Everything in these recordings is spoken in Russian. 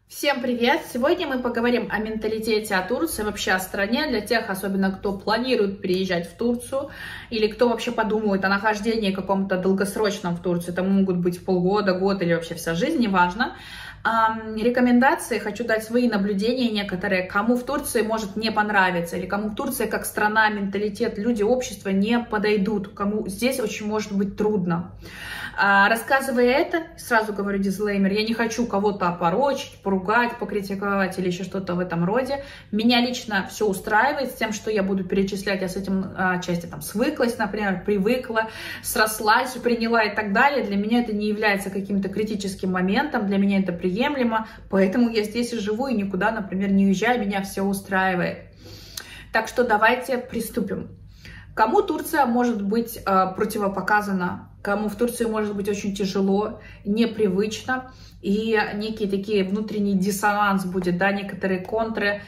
Всем привет! Сегодня мы поговорим о менталитете о Турции, вообще о стране, для тех, особенно кто планирует переезжать в Турцию, или кто вообще подумывает о нахождении каком-то долгосрочном в Турции, это могут быть полгода, год или вообще вся жизнь, неважно. Рекомендации, хочу дать свои наблюдения некоторые, кому в Турции может не понравиться, или кому в Турции как страна, менталитет, люди, общество не подойдут, кому здесь очень может быть трудно. Рассказывая это, сразу говорю дисклеймер, я не хочу кого-то опорочить, поругать, покритиковать или еще что-то в этом роде. Меня лично все устраивает с тем, что я буду перечислять, я с этим отчасти там свыклась, например, привыкла, срослась, приняла и так далее. Для меня это не является каким-то критическим моментом, для меня это приемлемо, поэтому я здесь и живу, и никуда, например, не уезжаю, меня все устраивает. Так что давайте приступим. Кому Турция может быть противопоказана, кому в Турции может быть очень тяжело, непривычно, и некий такие внутренний диссонанс будет, да, некоторые контры,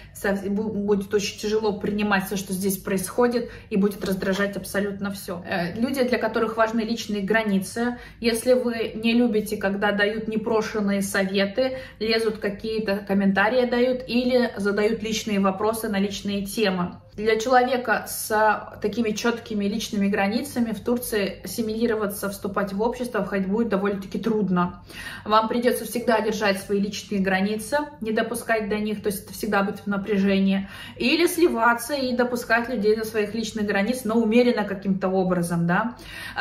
будет очень тяжело принимать все, что здесь происходит, и будет раздражать абсолютно все. Люди, для которых важны личные границы, если вы не любите, когда дают непрошенные советы, лезут какие-то комментарии дают или задают личные вопросы на личные темы. Для человека с такими четкими личными границами в Турции ассимилироваться, вступать в общество, входить будет довольно-таки трудно. Вам придется всегда держать свои личные границы, не допускать до них, то есть это всегда быть в напряжении, или сливаться и допускать людей до своих личных границ, но умеренно каким-то образом, да.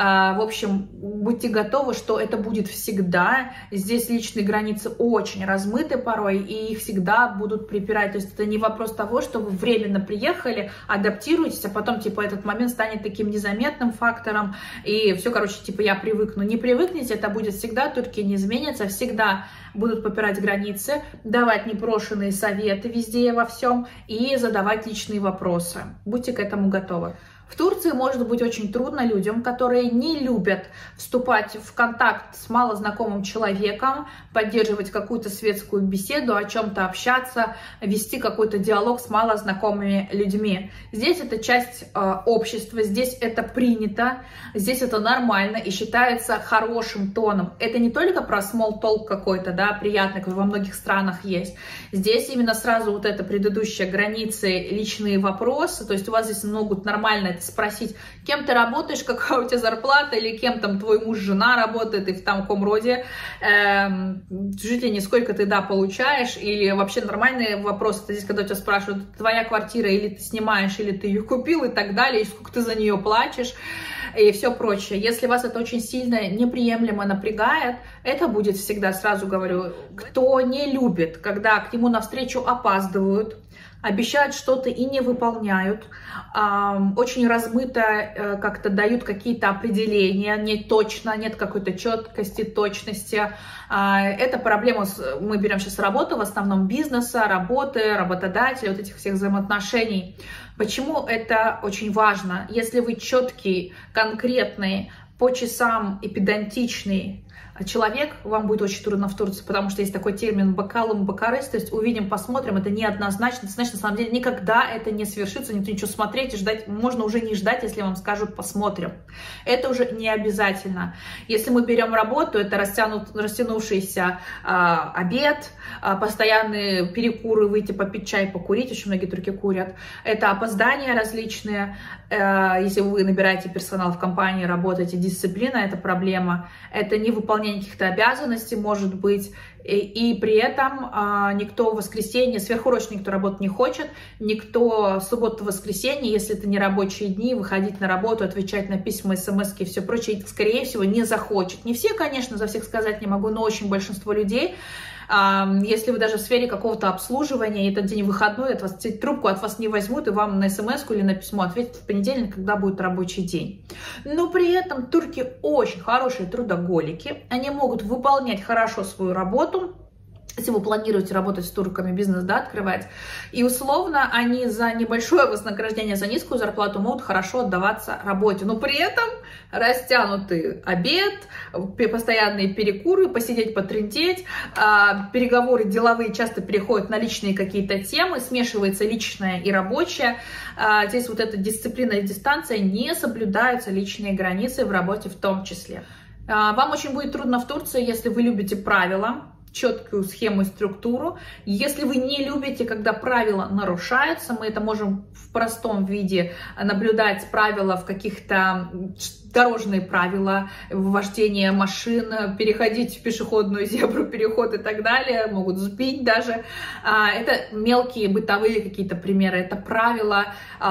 В общем, будьте готовы, что это будет всегда. Здесь личные границы очень размыты порой, и их всегда будут припирать. То есть это не вопрос того, что вы временно приехали, адаптируйтесь, а потом, типа, этот момент станет таким незаметным фактором, и все, короче, типа, я привыкну. Не привыкните, это будет всегда, Турция не изменится, всегда будут попирать границы, давать непрошенные советы везде и во всем, и задавать личные вопросы. Будьте к этому готовы. В Турции может быть очень трудно людям, которые не любят вступать в контакт с малознакомым человеком, поддерживать какую-то светскую беседу, о чем-то общаться, вести какой-то диалог с малознакомыми людьми. Здесь это часть общества, здесь это принято, здесь это нормально и считается хорошим тоном. Это не только про small talk какой-то, да, приятный, как во многих странах есть. Здесь именно сразу вот это предыдущие границы, личные вопросы, то есть у вас здесь могут нормально спросить, кем ты работаешь, какая у тебя зарплата, или кем там твой муж, жена работает, и в таком роде. Жители, сколько ты, да, получаешь, или вообще нормальные вопросы. Это здесь, когда тебя спрашивают, твоя квартира, или ты снимаешь, или ты ее купил, и так далее, и сколько ты за нее платишь, и все прочее. Если вас это очень сильно неприемлемо напрягает, это будет всегда, сразу говорю, кто не любит, когда к нему навстречу опаздывают, обещают что-то и не выполняют, очень размыто как-то дают какие-то определения, не точно, нет какой-то четкости, точности. Это проблема, мы берем сейчас работу, в основном бизнеса, работы, работодателя, вот этих всех взаимоотношений. Почему это очень важно? Если вы четкий, конкретный, по часам и педантичный человек, вам будет очень трудно в Турции, потому что есть такой термин бакалум бакарыс, то есть увидим, посмотрим, это неоднозначно, значит, на самом деле никогда это не свершится, никто ничего смотреть и ждать, можно уже не ждать, если вам скажут посмотрим. Это уже не обязательно. Если мы берем работу, это растянувшийся обед, постоянные перекуры, выйти попить чай, покурить, очень многие турки курят, это опоздания различные, если вы набираете персонал в компании, работаете, дисциплина, это проблема, это невыполнение каких-то обязанностей, может быть, и при этом никто в воскресенье, сверхурочно никто работать не хочет, никто в субботу-воскресенье, если это не рабочие дни, выходить на работу, отвечать на письма, смс-ки и все прочее, скорее всего, не захочет. Не все, конечно, за всех сказать не могу, но очень большинство людей. Если вы даже в сфере какого-то обслуживания, и этот день выходной, от вас трубку от вас не возьмут, и вам на смс-ку или на письмо ответят в понедельник, когда будет рабочий день. Но при этом турки очень хорошие трудоголики, они могут выполнять хорошо свою работу, если вы планируете работать с турками, бизнес, да, открывать, и условно они за небольшое вознаграждение, за низкую зарплату могут хорошо отдаваться работе, но при этом растянутый обед, постоянные перекуры, посидеть, потрындеть, переговоры деловые часто переходят на личные какие-то темы, смешивается личное и рабочее, здесь вот эта дисциплина и дистанция, не соблюдаются личные границы в работе в том числе. Вам очень будет трудно в Турции, если вы любите правила, четкую схему и структуру. Если вы не любите, когда правила нарушаются, мы это можем в простом виде наблюдать, правила в каких-то дорожные правила, вождение машин, переходить в пешеходную зебру, переход и так далее, могут сбить даже. Это мелкие бытовые какие-то примеры, это правила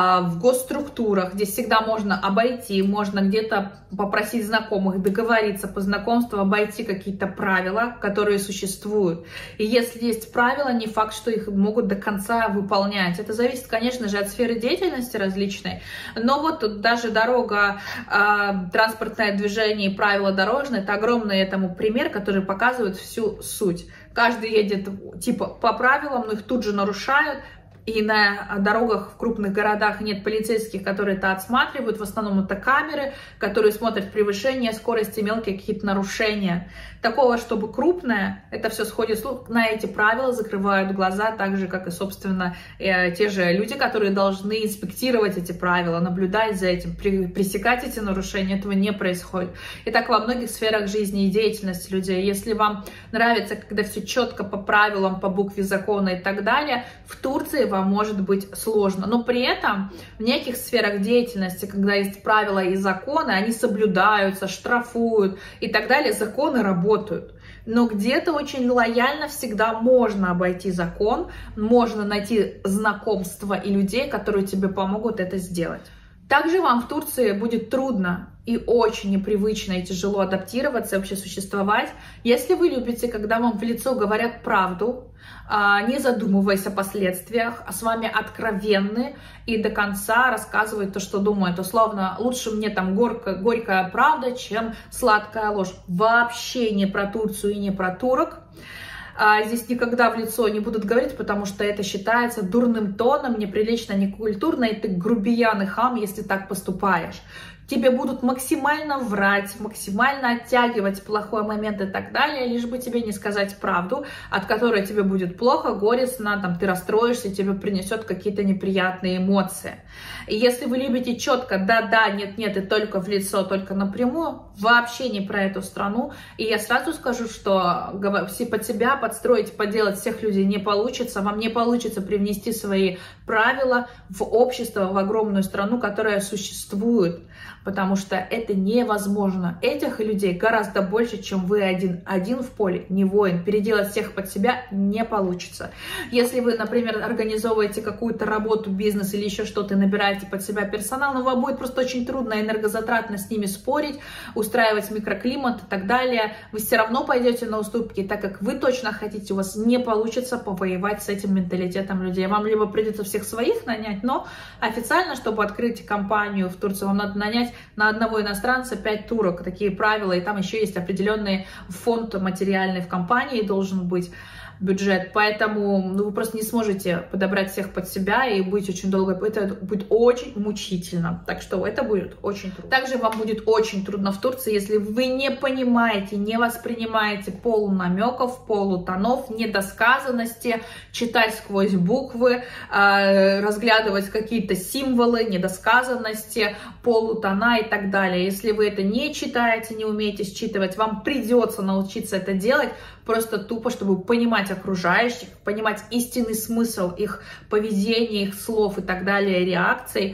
в госструктурах, где всегда можно обойти, можно где-то попросить знакомых, договориться по знакомству, обойти какие-то правила, которые существуют. И если есть правила, не факт, что их могут до конца выполнять. Это зависит, конечно же, от сферы деятельности различной, но вот даже дорога, транспортное движение и правила дорожные — это огромный этому пример, который показывает всю суть. Каждый едет типа по правилам, но их тут же нарушают. И на дорогах в крупных городах нет полицейских, которые это отсматривают. В основном это камеры, которые смотрят превышение скорости, мелкие какие-то нарушения. Такого, чтобы крупное, это все сходит на эти правила, закрывают глаза, так же, как и, собственно, те же люди, которые должны инспектировать эти правила, наблюдать за этим, пресекать эти нарушения. Этого не происходит. И так во многих сферах жизни и деятельности людей. Если вам нравится, когда все четко по правилам, по букве закона и так далее, в Турции вам может быть сложно. Но при этом в неких сферах деятельности, когда есть правила и законы, они соблюдаются, штрафуют и так далее, законы работают. Но где-то очень лояльно всегда можно обойти закон, можно найти знакомства и людей, которые тебе помогут это сделать. Также вам в Турции будет трудно и очень непривычно и тяжело адаптироваться, вообще существовать, если вы любите, когда вам в лицо говорят правду, не задумываясь о последствиях, а с вами откровенны и до конца рассказывают то, что думают. Условно, лучше мне там горькая правда, чем сладкая ложь. Вообще не про Турцию и не про турок. Здесь никогда в лицо не будут говорить, потому что это считается дурным тоном, неприлично, некультурно, и ты грубиян и хам, если так поступаешь. Тебе будут максимально врать, максимально оттягивать плохой момент и так далее, лишь бы тебе не сказать правду, от которой тебе будет плохо, горестно, там, ты расстроишься, тебе принесет какие-то неприятные эмоции. И если вы любите четко да-да, нет-нет, и только в лицо, только напрямую, вообще не про эту страну. И я сразу скажу, что под себя подстроить, поделать всех людей не получится. Вам не получится привнести свои правила в общество, в огромную страну, которая существует. Потому что это невозможно. Этих людей гораздо больше, чем вы один. Один в поле, не воин. Переделать всех под себя не получится. Если вы, например, организовываете какую-то работу, бизнес или еще что-то, набираете под себя персонал, но вам будет просто очень трудно, энергозатратно с ними спорить, устраивать микроклимат и так далее. Вы все равно пойдете на уступки, так как вы точно хотите, у вас не получится повоевать с этим менталитетом людей. Вам либо придется всех своих нанять, но официально, чтобы открыть компанию в Турции, вам надо нанять на одного иностранца 5 турок, такие правила, и там еще есть определенный фонд материальный в компании должен быть, бюджет, поэтому вы просто не сможете подобрать всех под себя и быть очень долго, это будет очень мучительно, так что это будет очень трудно. Также вам будет очень трудно в Турции, если вы не понимаете, не воспринимаете полунамеков, полутонов, недосказанности, читать сквозь буквы, разглядывать какие-то символы, недосказанности, полутона и так далее. Если вы это не читаете, не умеете считывать, вам придется научиться это делать, просто тупо, чтобы понимать окружающих, понимать истинный смысл их поведения, их слов и так далее, реакций,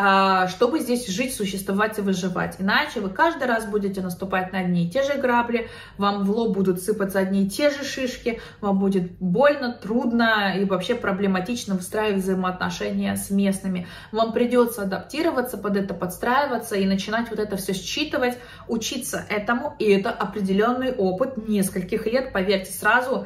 чтобы здесь жить, существовать и выживать. Иначе вы каждый раз будете наступать на одни и те же грабли, вам в лоб будут сыпаться одни и те же шишки, вам будет больно, трудно и вообще проблематично выстраивать взаимоотношения с местными. Вам придется адаптироваться под это, подстраиваться и начинать вот это все считывать, учиться этому, и это определенный опыт нескольких лет, поверьте, сразу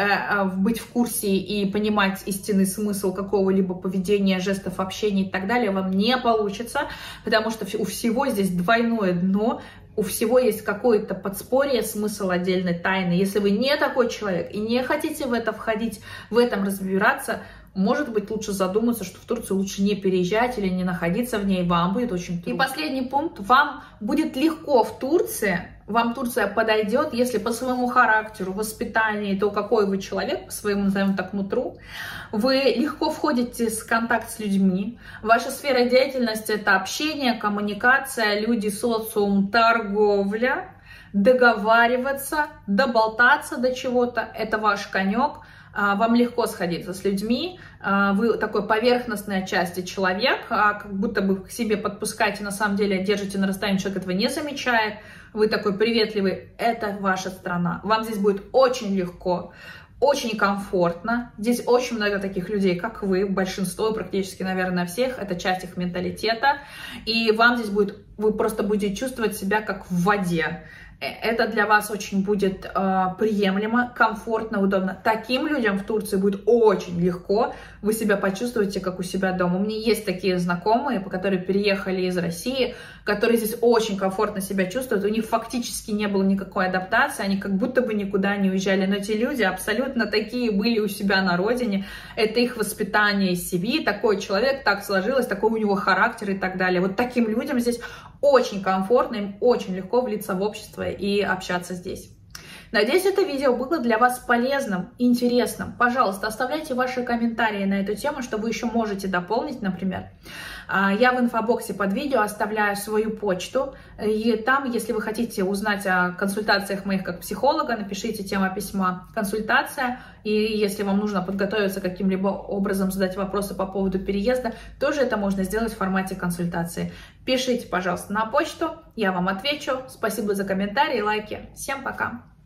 быть в курсе и понимать истинный смысл какого-либо поведения, жестов, общения и так далее вам не получится, потому что у всего здесь двойное дно, у всего есть какое-то подспорье, смысл отдельной тайны. Если вы не такой человек и не хотите в это входить, в этом разбираться, может быть, лучше задуматься, что в Турцию лучше не переезжать или не находиться в ней, вам будет очень трудно. И последний пункт, вам будет легко в Турции, вам Турция подойдет, если по своему характеру, воспитанию, то какой вы человек, по своему, назовем так, нутру, вы легко входите в контакт с людьми, ваша сфера деятельности — это общение, коммуникация, люди, социум, торговля, договариваться, доболтаться до чего-то, это ваш конек. Вам легко сходиться с людьми, вы такой поверхностной отчасти человек, как будто бы к себе подпускаете, на самом деле держите на расстоянии, человек этого не замечает, вы такой приветливый, это ваша страна, вам здесь будет очень легко, очень комфортно, здесь очень много таких людей, как вы, большинство, практически, наверное, всех, это часть их менталитета, и вам здесь будет, вы просто будете чувствовать себя как в воде. Это для вас очень будет приемлемо, комфортно, удобно. Таким людям в Турции будет очень легко, вы себя почувствуете как у себя дома. У меня есть такие знакомые, которые переехали из России, которые здесь очень комфортно себя чувствуют, у них фактически не было никакой адаптации, они как будто бы никуда не уезжали, но эти люди абсолютно такие были у себя на родине, это их воспитание из семьи, такой человек, так сложилось, такой у него характер и так далее. Вот таким людям здесь очень комфортно, им очень легко влиться в общество и общаться здесь. Надеюсь, это видео было для вас полезным, интересным. Пожалуйста, оставляйте ваши комментарии на эту тему, что вы еще можете дополнить, например. Я в инфобоксе под видео оставляю свою почту, и там, если вы хотите узнать о консультациях моих как психолога, напишите тема письма «Консультация», и если вам нужно подготовиться каким-либо образом, задать вопросы по поводу переезда, тоже это можно сделать в формате консультации. Пишите, пожалуйста, на почту, я вам отвечу. Спасибо за комментарии, лайки. Всем пока!